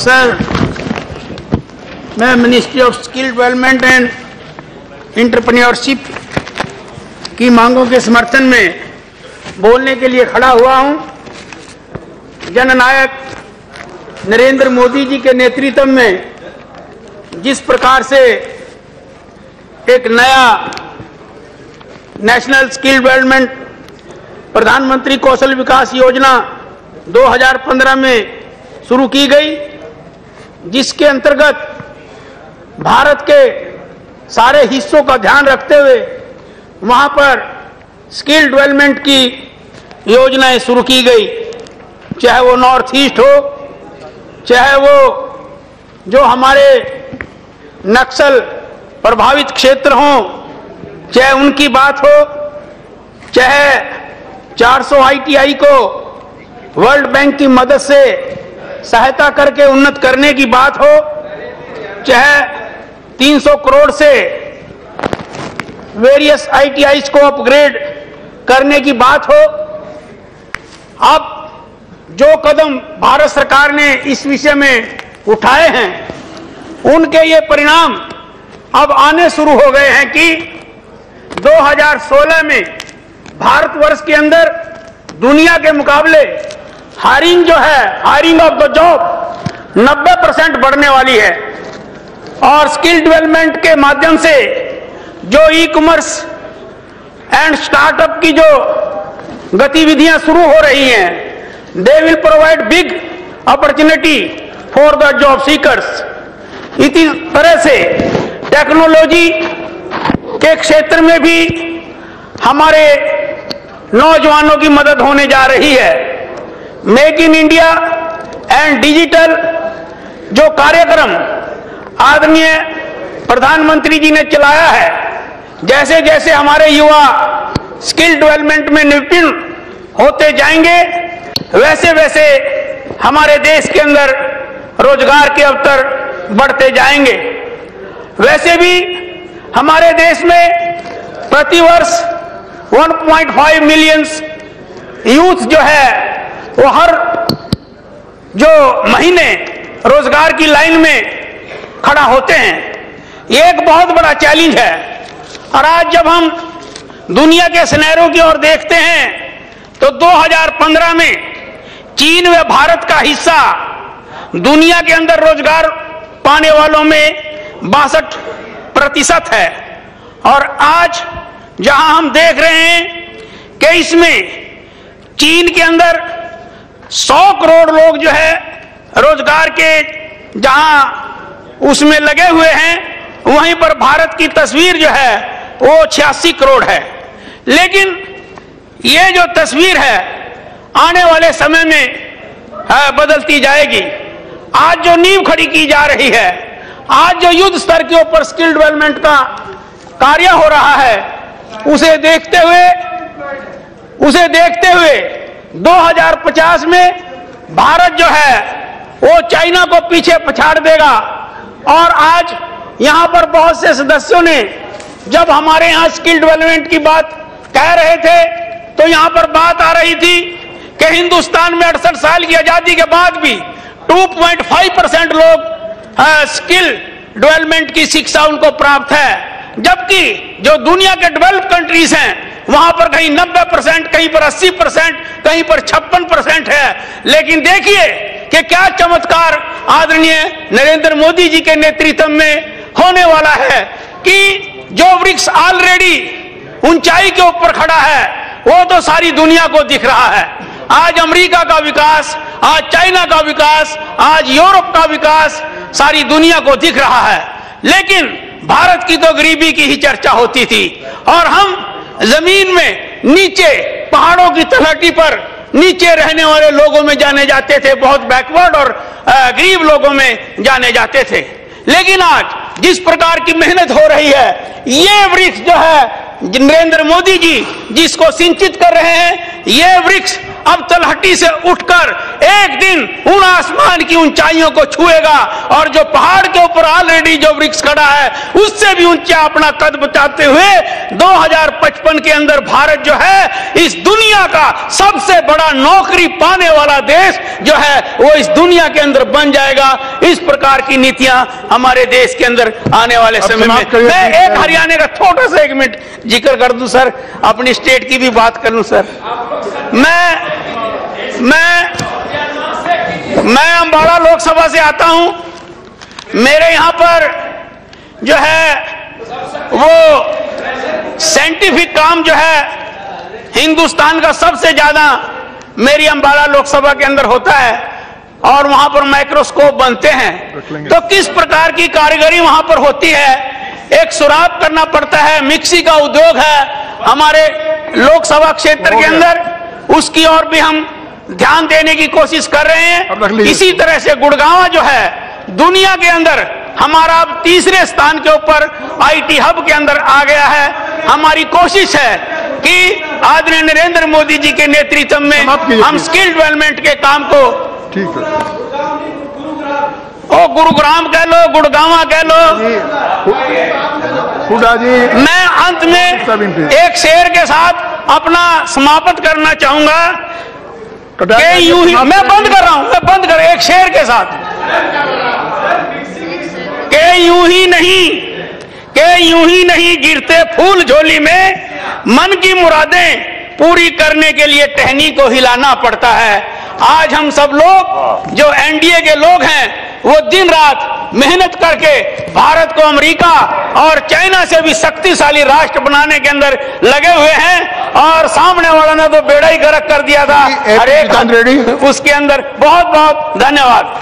Sir, मैं ministry of skill development and entrepreneurship की मांगों के समर्थन में बोलने के लिए खड़ा हुआ हूं। जननायक नरेंद्र मोदी जी के नेतृत्व में जिस प्रकार से एक नया नेशनल स्किल डेवलपमेंट प्रधानमंत्री कौशल विकास योजना 2015 में शुरू की गई, जिसके अंतर्गत भारत के सारे हिस्सों का ध्यान रखते हुए वहां पर स्किल डेवलपमेंट की योजनाएं शुरू की गई, चाहे वो नॉर्थ ईस्ट हो, चाहे वो जो हमारे नक्सल प्रभावित क्षेत्र हों, चाहे उनकी बात हो, चाहे 400 ITI को वर्ल्ड बैंक की मदद से सहायता करके उन्नत करने की बात हो, चाहे 300 करोड़ से वेरियस ITIs को अपग्रेड करने की बात हो। अब जो कदम भारत सरकार ने इस विषय में उठाए हैं, उनके ये परिणाम अब आने शुरू हो गए हैं कि 2016 में भारतवर्ष के अंदर दुनिया के मुकाबले हायरिंग जो है, हायरिंग ऑफ द जॉब 90% बढ़ने वाली है। और स्किल डेवलपमेंट के माध्यम से जो ई-कॉमर्स एंड स्टार्टअप की जो गतिविधियां शुरू हो रही हैं, they will provide big opportunity for the job seekers. इसी तरह से टेक्नोलॉजी के क्षेत्र में भी हमारे नौजवानों की मदद होने जा रही है। Make in India and digital जो कार्यक्रम आदरणीय प्रधानमंत्री जी ने चलाया है, जैसे जैसे हमारे युवा स्किल डेवलपमेंट में निपुण होते जाएंगे, वैसे वैसे हमारे देश के अंदर रोजगार के अवसर बढ़ते जाएंगे। वैसे भी हमारे देश में प्रतिवर्ष 1.5 मिलियन यूथ जो है वो हर जो महीने रोजगार की लाइन में खड़ा होते हैं। ये एक बहुत बड़ा चैलेंज है। और आज जब हम दुनिया के सिनेरियो की ओर देखते हैं तो 2015 में चीन व भारत का हिस्सा दुनिया के अंदर रोजगार पाने वालों में 62% है। और आज जहां हम देख रहे हैं कि इसमें चीन के अंदर 100 करोड़ लोग जो है रोजगार के जहां उसमें लगे हुए हैं, वहीं पर भारत की तस्वीर जो है वो 86 करोड़ है। लेकिन ये जो तस्वीर है आने वाले समय में बदलती जाएगी। आज जो नींव खड़ी की जा रही है, आज जो युद्ध स्तर के ऊपर स्किल डेवलपमेंट का कार्य हो रहा है, उसे देखते हुए 2050 में भारत जो है वो चाइना को पीछे पछाड़ देगा। और आज यहां पर बहुत से सदस्यों ने जब हमारे यहां स्किल डेवलपमेंट की बात कह रहे थे, तो यहां पर बात आ रही थी कि हिंदुस्तान में 68 साल की आजादी के बाद भी 2.5% लोग स्किल डेवलपमेंट की शिक्षा उनको प्राप्त है, जबकि जो दुनिया के डेवलप कंट्रीज हैं वहां पर कहीं 90%, कहीं पर 80%, कहीं पर 56% है। लेकिन देखिए कि क्या चमत्कार आदरणीय नरेंद्र मोदी जी के नेतृत्व में होने वाला है कि जो वृक्ष ऑलरेडी ऊंचाई के ऊपर खड़ा है वो तो सारी दुनिया को दिख रहा है। आज अमेरिका का विकास, आज चाइना का विकास, आज यूरोप का विकास सारी दुनिया को दिख रहा है। लेकिन भारत की तो गरीबी की ही चर्चा होती थी और हम जमीन में नीचे पहाड़ों की तलहटी पर नीचे रहने वाले लोगों में जाने जाते थे, बहुत बैकवर्ड और गरीब लोगों में जाने जाते थे। लेकिन आज जिस प्रकार की मेहनत हो रही है, ये वृक्ष जो है नरेंद्र मोदी जी जिसको सिंचित कर रहे हैं, ये वृक्ष अब तलहटी से उठकर एक दिन उन आसमान की ऊंचाइयों को छुएगा और जो पहाड़ के ऊपर ऑलरेडी जो वृक्ष खड़ा है उससे भी ऊंचा अपना कद बचाते हुए 2055 के अंदर भारत जो है इस दुनिया का सबसे बड़ा नौकरी पाने वाला देश जो है वो इस दुनिया के अंदर बन जाएगा। इस प्रकार की नीतियां हमारे देश के अंदर आने वाले समय में। मैं एक हरियाणा का छोटा सा 1 मिनट जिक्र कर दूं सर, अपनी स्टेट की भी बात कर लूं सर। मैं अंबाला लोकसभा से आता हूं। मेरे यहां पर जो है वो साइंटिफिक काम जो है हिंदुस्तान का सबसे ज्यादा मेरी अंबाला लोकसभा के अंदर होता है और वहां पर माइक्रोस्कोप बनते हैं। तो किस प्रकार की कारीगरी वहां पर होती है, एक सुराख करना पड़ता है, मिक्सी का उद्योग है हमारे लोकसभा क्षेत्र के अंदर, उसकी ओर भी हम ध्यान देने की कोशिश कर रहे हैं। इसी तरह से गुड़गांव जो है दुनिया के अंदर हमारा अब तीसरे स्थान के ऊपर आईटी हब के अंदर आ गया है। हमारी कोशिश है कि आदरणीय नरेंद्र मोदी जी के नेतृत्व में हम स्किल डेवलपमेंट के काम को, ठीक है, ओ गुरुग्राम कह लो, गुड़गांव कह लो। हुड्डा जी, मैं अंत में एक शेर के साथ अपना समाप्त करना चाहूंगा कि यूं ही मैं बंद कर रहा हूं, एक शेर के साथ के यूं ही नहीं गिरते फूल झोली में, मन की मुरादें पूरी करने के लिए टहनी को हिलाना पड़ता है। आज हम सब लोग जो एनडीए के लोग हैं वो दिन रात मेहनत करके भारत को अमेरिका और चाइना से भी शक्तिशाली राष्ट्र बनाने के अंदर लगे हुए हैं और सामने वाला ने तो बेड़ा ही गर्क कर दिया था। हर एक उसके अंदर बहुत बहुत धन्यवाद।